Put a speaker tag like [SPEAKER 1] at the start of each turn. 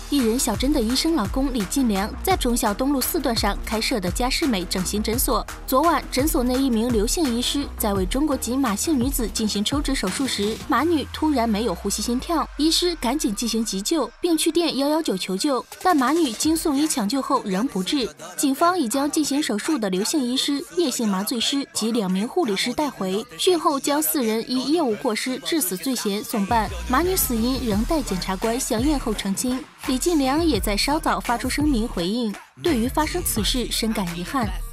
[SPEAKER 1] 艺人小珍的医生老公李进良在忠孝东路4段上开设的嘉士美整形诊所。昨晚，诊所内一名刘姓医师在为中国籍马姓女子进行抽脂手术时，马女突然没有呼吸心跳，医师赶紧进行急救，并去电119求救，但马女经送医抢救后仍不治。警方已将进行手术的刘姓医师、叶姓麻醉师及2名护理师带回，讯后将4人以业务过失致死罪嫌送办。马女死因仍待检察官详验后澄清。李进良也在稍早发出声明回应，对于发生此事深感遗憾。